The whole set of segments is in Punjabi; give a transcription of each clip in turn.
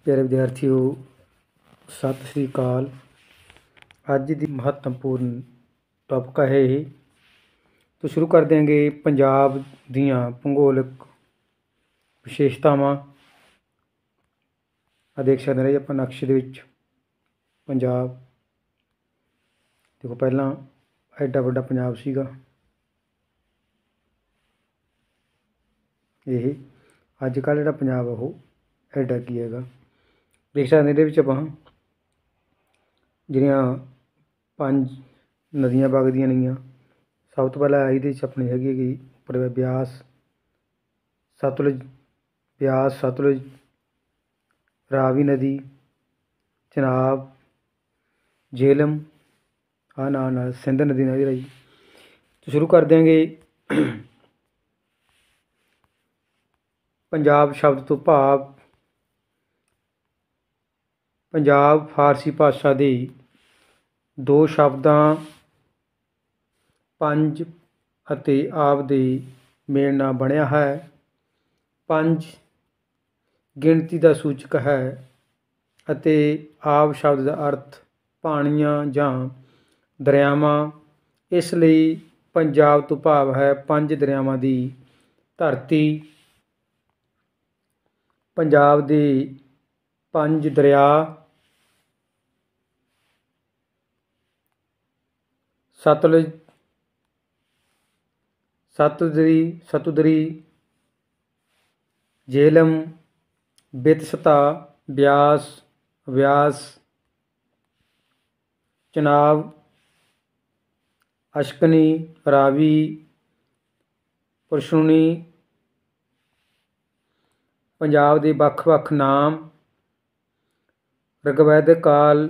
प्यारे विद्यार्थियों, सत श्री अकाल। अज की महत्वपूर्ण टॉपिक है ये। तो शुरू कर देंगे पंजाब दियां भूगोलिक विशेषतावां। देख सकते हैं आप नक्शे दे विच पंजाब। देखो पहला एडा वड्डा पंजाब सीगा, ये अजकल जिहड़ा पंजाब वो एडा की हैगा। देख सकते हैं ये आप ਜਿਹੜੀਆਂ पंज नदियां वगदियां नहीं। सब तो पहला ये अपनी हैगी उपर ब्यास सतलुज, रावी नदी, चनाब, झेलम, नाल सिंध नदी नाल रही। तो शुरू कर देंगे। पंजाब शब्द तो भाव पंजाब फारसी भाषा के दो शब्दों पंज अते आप दे मेल नाल बनिया है। पंज गिणती का सूचक है अते आप शब्द का अर्थ पाणियां जां दरियावां। इसलिए पंजाब तो भाव है पंज दरियावां की धरती। पंजाब के पंज दरिया सतुदरी, झेलम, बितसता, व्यास, चनाब, अशकनी, रावी, पुरशुनी। पंजाब के ਵੱਖ-ਵੱਖ नाम रिगवैदिक काल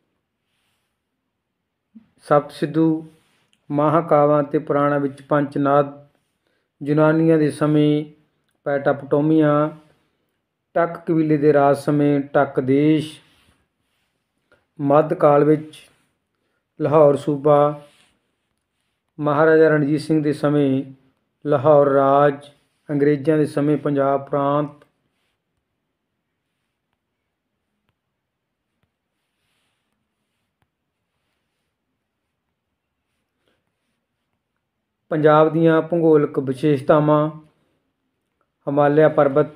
सप्तसिंधु महाकावां ते पुराणां विच पंचनाद, यूनानियां दे समय पैटापटोमिया, टक कबीले के राज समय टक देश, मध्यकाल विच लाहौर सूबा, महाराजा रणजीत सिंह के समय लाहौर राज, अंग्रेज़ों के समय पंजाब प्रांत। पंजाब दीयां भूगोलिक विशेषतावां हिमालय पर्बत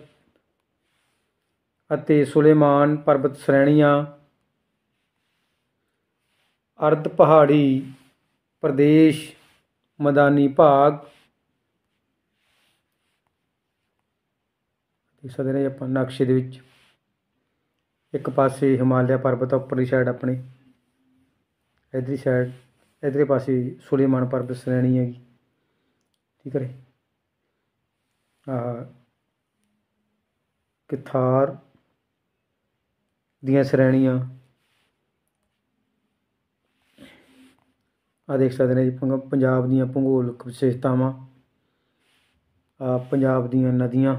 अते सुलेमान पर्बत श्रेणियां, अर्ध पहाड़ी प्रदेश, मैदानी भाग। देख सकते हैं आप नक्शे दे विच एक पासे हिमालय पर्बत उपरली साइड अपने, इधरली साइड इधरले पासे सुलेमान पर्बत श्रेणी हैगी। ठीक है, किथार दियां श्रेणियां देख सकते हैं जी। पंजाब दियां भूगोलिक विशेषतावां, पंजाब दियां नदियां,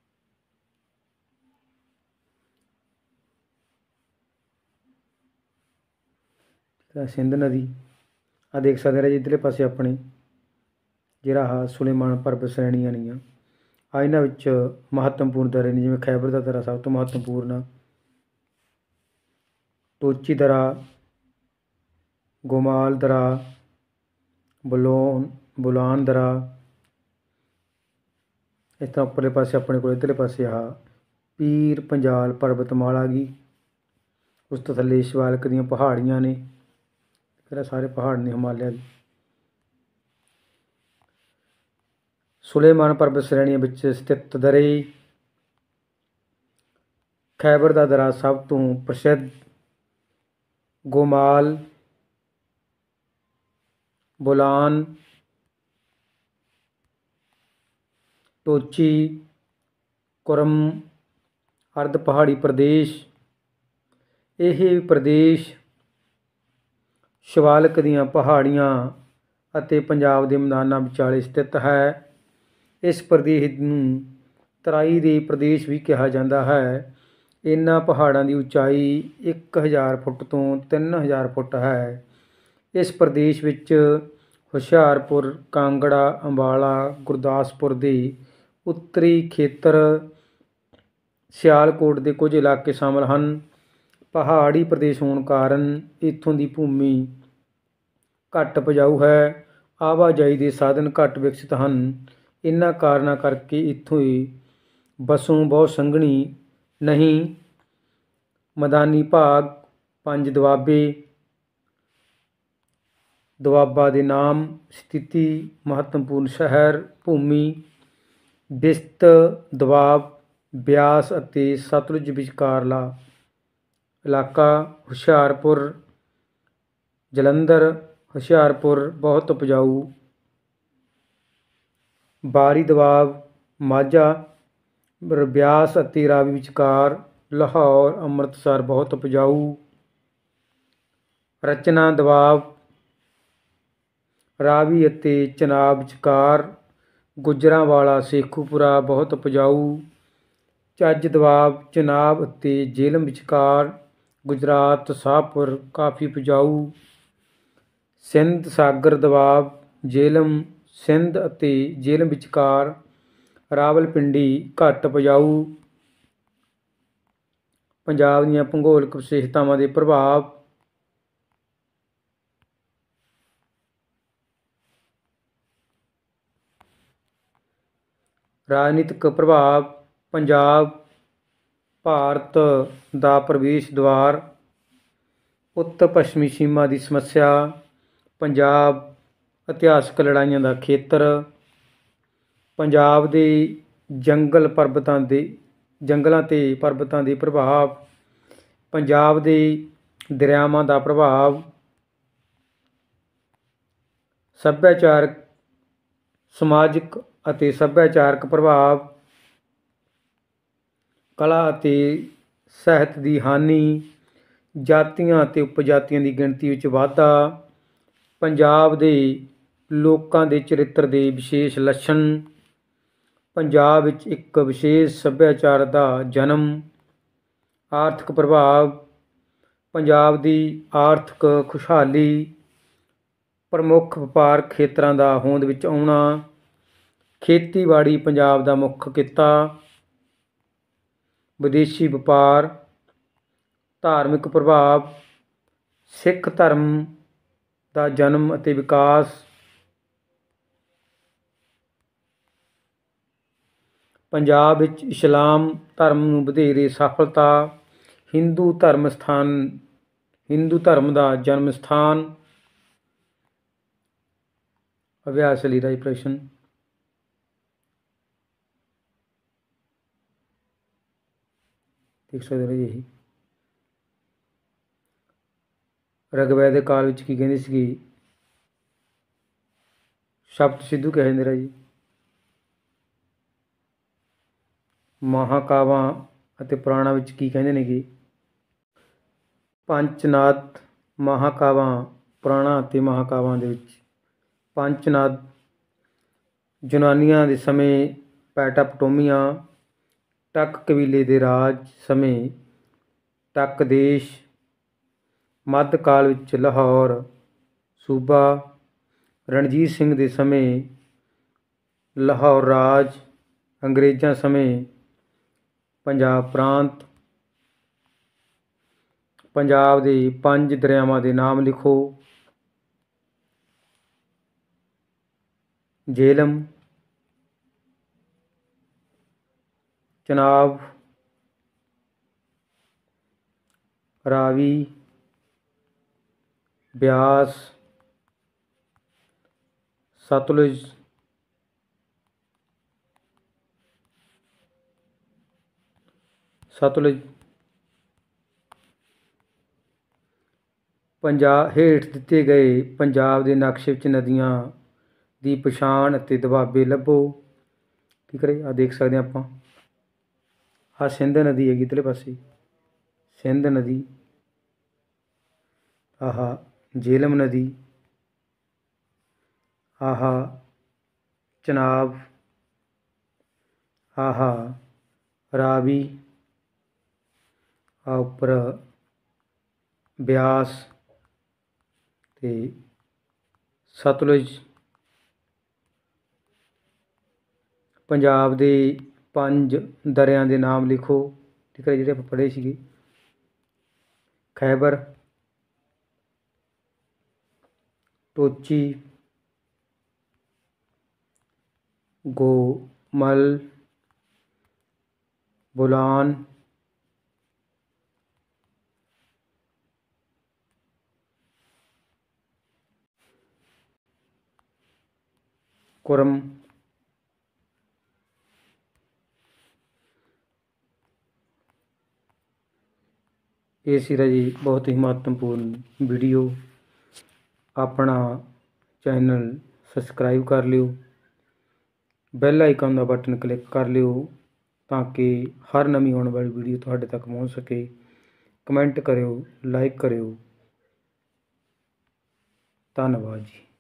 सिंध नदी। देख सकते हैं जी इधरले पासे अपने जिहड़ा सुलेमान पर्बत श्रेणियां नहीं इन्हां विच महत्वपूर्ण दरे ने, जिवें खैबर का दरा सब तो महत्वपूर्ण, टोची दरा, गोमाल दरा, बुलान दरा। इस तरह उपरले पासे अपने को इधरले पासे पीर पंजाल पर्बतमाला गी। उस तो थल्ले शिवालिक दीयां पहाड़ियां ने, सारे पहाड़ ने हिमालय दी। सुलेमान पर्बत श्रेणी विच स्थित दरे, खैबर का दरा सब तो प्रसिद्ध, गोमाल, बुलान, टोची, कुरम अर्ध पहाड़ी प्रदेश। यह प्रदेश शिवालिक दीयां पहाड़ियां अते पंजाब के मैदानां विचाले स्थित है। इस प्रदेश नूं तराई दे प्रदेश भी कहा जाता है। इन्हां पहाड़ां की उचाई 1000 फुट तो 3000 फुट है। इस प्रदेश विच हुशियारपुर, कांगड़ा, अंबाला, गुरदासपुर के उत्तरी खेत्र ਸਿਆਲਕੋਟ ਦੇ ਕੁਝ ਇਲਾਕੇ ਸ਼ਾਮਲ ਹਨ। ਪਹਾੜੀ ਪ੍ਰਦੇਸ਼ ਹੋਣ ਕਾਰਨ ਇੱਥੋਂ ਦੀ ਭੂਮੀ ਘੱਟ ਉਪਜਾਊ ਹੈ। ਆਵਾਜਾਈ ਦੇ ਸਾਧਨ ਘੱਟ ਵਿਕਸਿਤ ਹਨ। ਇਹਨਾਂ ਕਾਰਨਾਂ ਕਰਕੇ ਇੱਥੋਂ ਵਸੋਂ ਬਹੁਤ ਸੰਘਣੀ ਨਹੀਂ। ਮੈਦਾਨੀ ਭਾਗ 5 ਦੁਆਬੇ। ਦੁਆਬਾ ਦੇ ਨਾਮ, ਸਥਿਤੀ, ਮਹੱਤਵਪੂਰਨ ਸ਼ਹਿਰ, ਭੂਮੀ, ਵਿਸਤ ਦੁਆਬ, ਬਿਆਸ ਅਤੇ ਸਤਲੁਜ ਵਿਚਕਾਰਲਾ ਇਲਾਕਾ, ਹੁਸ਼ਿਆਰਪੁਰ, ਜਲੰਧਰ। ਹੁਸ਼ਿਆਰਪੁਰ ਬਹੁਤ ਉਪਜਾਊ। ਬਾਰੀ ਦੁਆਬ, ਮਾਝਾ, ਬਿਆਸ ਅਤੇ ਰਾਵੀ ਵਿਚਕਾਰ, ਲਾਹੌਰ, ਅੰਮ੍ਰਿਤਸਰ ਬਹੁਤ ਉਪਜਾਊ। ਰਚਨਾ ਦੁਆਬ, ਰਾਵੀ ਅਤੇ ਚਨਾਬ ਵਿਚਕਾਰ, ਗੁਜਰਾਂਵਾਲਾ, ਸ਼ੇਖੂਪੁਰਾ ਬਹੁਤ ਉਪਜਾਊ। ਝੱਜ ਦੁਆਬ, ਚਨਾਬ ਅਤੇ ਜੇਹਲਮ ਵਿਚਕਾਰ, ਗੁਜਰਾਤ, ਸ਼ਾਹਪੁਰ ਕਾਫੀ ਉਪਜਾਊ। ਸਿੰਧ ਸਾਗਰ ਦੁਆਬ, ਜੇਹਲਮ, ਸਿੰਧ ਅਤੇ ਜੇਹਲਮ ਵਿਚਕਾਰ, ਰਾਵਲਪਿੰਡੀ ਘੱਟ ਉਪਜਾਊ। ਪੰਜਾਬ ਦੀਆਂ ਭੂਗੋਲਿਕ ਵਿਸ਼ੇਸ਼ਤਾਵਾਂ ਦੇ ਪ੍ਰਭਾਵ। ਰਾਜਨੀਤਿਕ ਪ੍ਰਭਾਵ। ਪੰਜਾਬ ਭਾਰਤ ਦਾ ਪ੍ਰਵੇਸ਼ ਦੁਆਰ। ਉੱਤਰ ਪੱਛਮੀ ਸੀਮਾ ਦੀ ਸਮੱਸਿਆ। ਪੰਜਾਬ ਇਤਿਹਾਸਕ ਲੜਾਈਆਂ ਦਾ ਖੇਤਰ। ਪੰਜਾਬ ਦੇ ਜੰਗਲਾਂ ਅਤੇ ਪਰਬਤਾਂ ਦੇ ਪ੍ਰਭਾਵ। ਪੰਜਾਬ ਦੇ ਦਰਿਆਵਾਂ ਦਾ ਪ੍ਰਭਾਵ। ਸੱਭਿਆਚਾਰਕ, ਸਮਾਜਿਕ ਅਤੇ ਸੱਭਿਆਚਾਰਕ ਪ੍ਰਭਾਵ। ਕਲਾ ਅਤੇ ਸਾਹਿਤ ਦੀ ਹਾਨੀ। ਜਾਤੀਆਂ ਅਤੇ ਉਪਜਾਤੀਆਂ ਦੀ ਗਿਣਤੀ ਵਿੱਚ ਵਾਧਾ। ਪੰਜਾਬ ਦੇ ਲੋਕਾਂ ਦੇ ਚਰਿੱਤਰ ਦੇ ਵਿਸ਼ੇਸ਼ ਲੱਛਣ। ਪੰਜਾਬ ਵਿੱਚ ਇੱਕ ਵਿਸ਼ੇਸ਼ ਸੱਭਿਆਚਾਰ ਦਾ ਜਨਮ। ਆਰਥਿਕ ਪ੍ਰਭਾਵ। ਪੰਜਾਬ ਦੀ ਆਰਥਿਕ ਖੁਸ਼ਹਾਲੀ। ਪ੍ਰਮੁੱਖ ਵਪਾਰਕ ਖੇਤਰਾਂ ਦਾ ਹੋਂਦ ਵਿੱਚ ਆਉਣਾ। ਖੇਤੀਬਾੜੀ ਪੰਜਾਬ ਦਾ ਮੁੱਖ ਕਿੱਤਾ। ਵਿਦੇਸ਼ੀ ਵਪਾਰ। ਧਾਰਮਿਕ ਪ੍ਰਭਾਵ। ਸਿੱਖ ਧਰਮ ਦਾ ਜਨਮ ਅਤੇ ਵਿਕਾਸ। ਪੰਜਾਬ ਵਿੱਚ ਇਸਲਾਮ ਧਰਮ ਨੂੰ ਵਧੇਰੇ ਸਫਲਤਾ। ਹਿੰਦੂ ਧਰਮ ਦਾ ਜਨਮ ਸਥਾਨ। ਅਭਿਆਸ ਲਈ ਰਾਈ ਪ੍ਰਸ਼ਨ। ਦੇਖ ਸਕਦੇ ਰਾਜੀ ਇਹੀ। ਰਿਗਵੈਦਿਕ ਕਾਲ ਵਿੱਚ ਕੀ ਕਹਿੰਦੇ ਸੀਗੇ? ਸ਼ਬਦ ਸਿੱਧੂ ਕਿਹਾ ਜਾਂਦਾ ਰਾਜੀ। ਮਹਾਂਕਾਵਾਂ ਅਤੇ ਪੁਰਾਣਾਂ ਵਿੱਚ ਕੀ ਕਹਿੰਦੇ ਨੇਗੇ? ਪੰਚਨਦ। ਮਹਾਂਕਾਵਾਂ, ਪੁਰਾਣਾਂ ਅਤੇ ਮਹਾਂਕਾਵਾਂ ਦੇ ਵਿੱਚ ਪੰਚਨਦ। ਯੂਨਾਨੀਆਂ ਦੇ ਸਮੇਂ ਪੈਟਾਪਟੋਮੀਆ। ਟੱਕ ਕਬੀਲੇ ਦੇ ਰਾਜ ਸਮੇਂ ਟੱਕ ਦੇਸ਼। ਮੱਧ ਕਾਲ ਵਿੱਚ ਲਾਹੌਰ ਸੂਬਾ। ਰਣਜੀਤ ਸਿੰਘ ਦੇ ਸਮੇਂ ਲਾਹੌਰ ਰਾਜ। ਅੰਗਰੇਜ਼ਾਂ ਸਮੇਂ ਪੰਜਾਬ ਪ੍ਰਾਂਤ। ਪੰਜਾਬ ਦੇ 5 ਦਰਿਆਵਾਂ ਦੇ ਨਾਮ ਲਿਖੋ। ਜੇਹਲਮ, ਚਨਾਬ, ਰਾਵੀ, ਬਿਆਸ, ਸਤਲੁਜ, ਪੰਜਾਬ ਹੇਠ ਦਿੱਤੇ ਗਏ ਪੰਜਾਬ ਦੇ ਨਕਸ਼ੇ ਵਿੱਚ ਨਦੀਆਂ ਦੀ ਪਛਾਣ ਅਤੇ ਦੁਆਬੇ ਲੱਭੋ। ਕੀ ਕਰੇ? ਆਹ ਦੇਖ ਸਕਦੇ ਹਾਂ ਆਪਾਂ। ਆਹ ਸਿੰਧ ਨਦੀ ਹੈਗੀ ਇੱਧਰਲੇ ਪਾਸੇ, ਸਿੰਧ ਨਦੀ। ਆਹ ਜੇਹਲਮ ਨਦੀ। ਆਹ ਚਨਾਬ। ਆਹ ਰਾਵੀ। ਆਹ ਉੱਪਰ ਬਿਆਸ ਅਤੇ ਸਤਲੁਜ। ਪੰਜਾਬ ਦੇ 5 ਦਰਿਆਂ ਦੇ ਨਾਮ ਲਿਖੋ। ਠੀਕ ਹੈ, ਜਿਹੜੇ ਆਪਾਂ ਪੜ੍ਹੇ ਸੀਗੇ। ਖੈਬਰ, ਟੋਚੀ, ਗੋਮਲ, ਬੁਲਾਨ, ਕੁਰਮ, ਇਹ ਸੀ ਜੀ ਬਹੁਤ ਹੀ ਮਹੱਤਵਪੂਰਨ ਵੀਡੀਓ। ਆਪਣਾ ਚੈਨਲ ਸਬਸਕ੍ਰਾਈਬ ਕਰ ਲਿਓ, ਬੈਲ ਆਈਕਨ ਦਾ ਬਟਨ ਕਲਿੱਕ ਕਰ ਲਿਓ ਤਾਂ ਕਿ ਹਰ ਨਵੀਂ ਆਉਣ ਵਾਲੀ ਵੀਡੀਓ ਤੁਹਾਡੇ ਤੱਕ ਪਹੁੰਚ ਸਕੇ। ਕਮੈਂਟ ਕਰਿਓ, ਲਾਈਕ ਕਰਿਓ। ਧੰਨਵਾਦ ਜੀ।